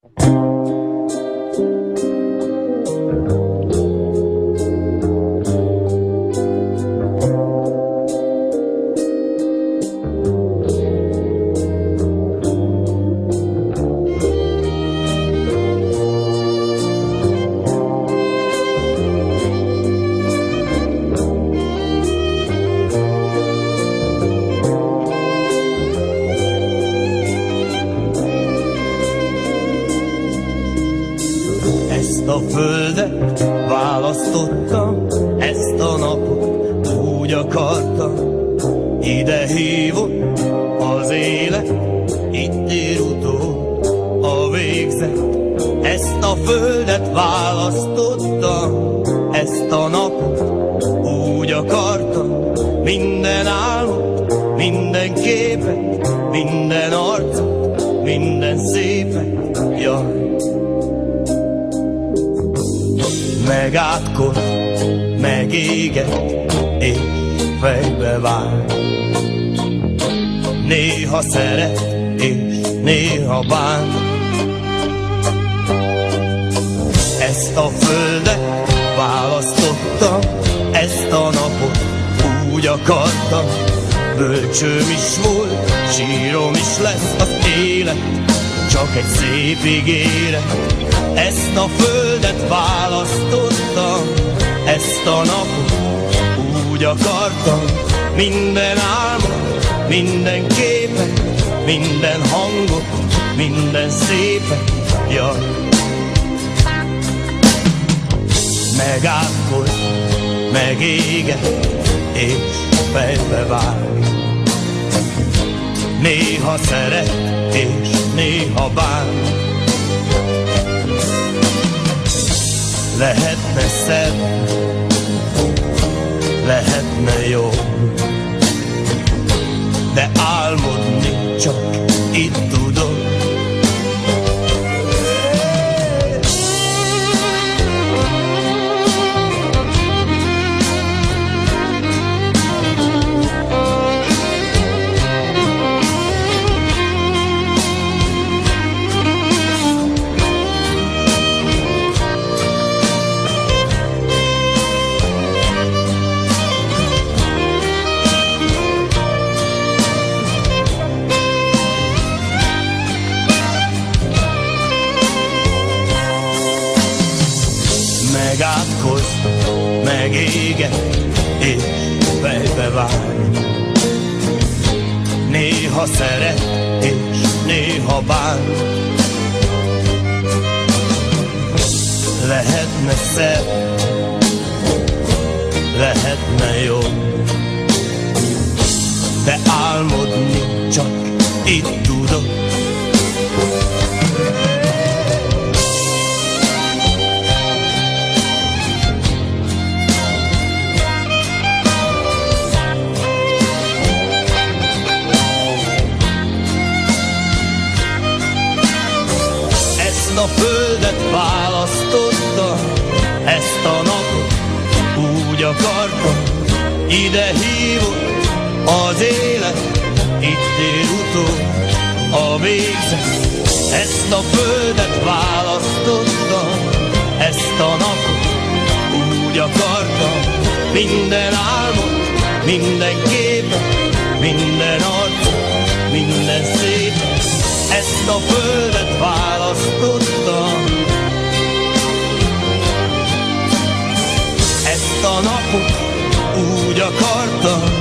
Ezt a földet választottam, ezt a napot úgy akartam. Ide hívott az élet, itt ér utol a végzet. Ezt a földet választottam, ezt a napot úgy akartam. Minden álmot, minden képet, minden arcot, minden szépet, jaj. Megátkoz, megéget, és fejbe vág. Néha szeret, és néha bán. Ezt a földet választottam, ezt a napot úgy akartam. Bölcsőm is volt, sírom is lesz az élet, csak egy szép ígéret. Ezt a földet választottam, ezt a napot úgy akartam. Minden álmot, minden képet, minden hangot, minden szépet, jaj. Megátkoz, megéget, és fejbe vág. Néha szeret, és néha bán. Lehetne szebb, lehetne jó, de álmodni csak itt tudok. Megátkoz, megéget, és fejbe vág. Néha szeret, és néha bán. Lehetne szebb, lehetne jó, de álmodni csak itt tudok. Ezt a földet választottam, ezt a napot úgy akartam. Ide hívott az élet, itt ér utol a végzet. Ezt a földet választottam, ezt a napot úgy akartam. Minden álmot, minden képet, minden arcot, minden szépet. Ezt a földet választottam, ezt a napot úgy akartam.